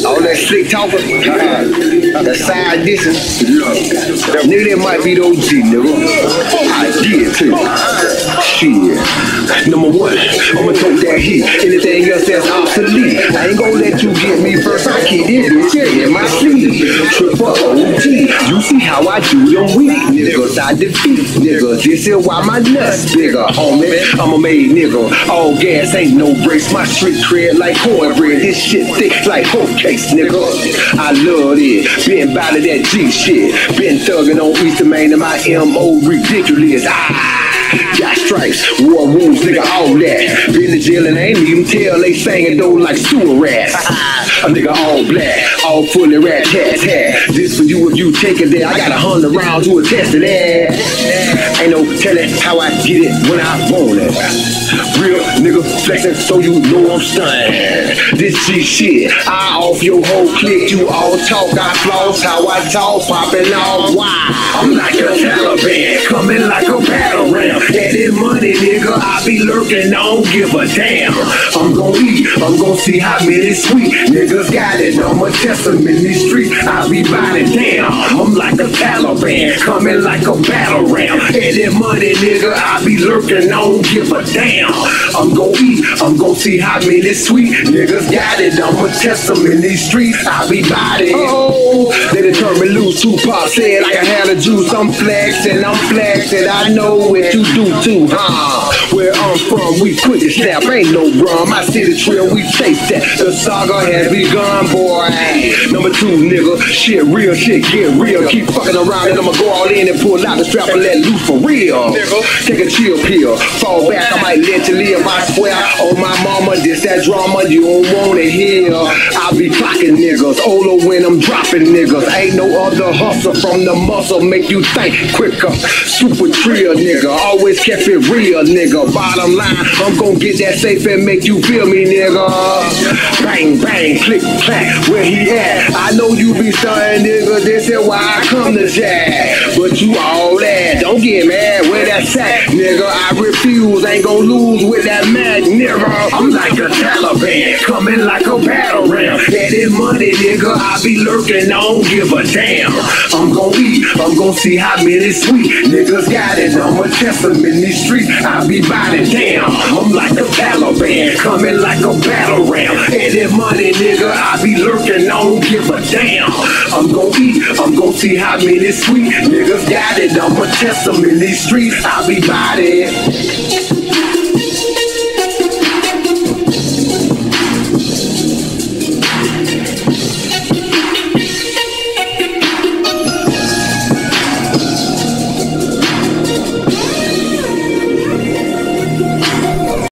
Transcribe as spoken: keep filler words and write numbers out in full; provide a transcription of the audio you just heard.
All that slick talking, uh, that side dissing, nigga, that might be the O G, nigga. I did too. Shit. Number one, I'ma talk that heat. Anything else that's obsolete, I ain't gonna let you get me first. I keep this bitch in my sleeve. Trip up O G. You see how I do them weak niggas. I defeat niggas. This is why my nuts bigger, homie. I'm a made nigga. All gas ain't no brakes. My street cred like cornbread. This shit thick like whole case, nigga. I love it. Been about that G shit. Been thugging on Easter Main and my M O ridiculous. Ah. Got stripes, war wounds, nigga, all that. Been to jail and I ain't even tell they singing though like sewer rats. A nigga all black, all fully rat tat tat. This for you if you take it there. I got a hundred rounds to attest to that. Ain't no telling how I get it when I want it. Real nigga flexing so you know I'm stunned. This G shit, I off your whole clique. You all talk, I floss how I talk, popping all wild. I'm like a Taliban, coming like a battle ram. That is money, nigga, I be lurking, I don't give a damn. I'm gon' eat, I'm gon' see how many sweet niggas got it. I'ma test them in these streets, I be biting down. I'm like a Taliban, coming like a battle ram. That is money, nigga, I be lurking, I don't give a damn. I'm gon' eat, I'm gon' see how many sweet niggas got it. I'ma test them in these streets, I be biting. Oh, they determined loose. Tupac said I can have the juice. I'm flexing, I'm flexing, I know what you do too, huh? Where I'm from, we put it snap, ain't no rum. I see the trail, we chase that. The saga has begun, boy. Number two, nigga, shit real, shit get real. Keep fucking around and I'ma go all in and pull out the strap and let loose for real. Take a chill pill, fall back, I might let you live. I swear, oh my mama, this that drama you don't wanna hear. I be clocking niggas, Olo when I'm dropping niggas. Ain't no other hustle from the muscle, make you think quicker. Super trill, nigga, always kept it real, nigga. Bottom line, I'm gon' get that safe and make you feel me, nigga. Bang, bang, click, clack, where he at? I know you be stunning, nigga, this is why I come to jack. But you all that, don't get mad, where that sack, nigga. I refuse, ain't gon' lose with that mag, nigga. I'm like a Taliban, coming like a battle ram. That is money, nigga, I be lurking, I don't give a damn. I'm gon' eat, I'm gon' see how many sweet niggas got it. I'ma test them in these streets, I be biting down. I'm like a Taliban, coming like a battle ram. And that money, nigga, I be lurking, I don't give a damn. I'm gon' eat, I'm gon' see how many sweet niggas got it. I'ma test them in these streets, I be biting.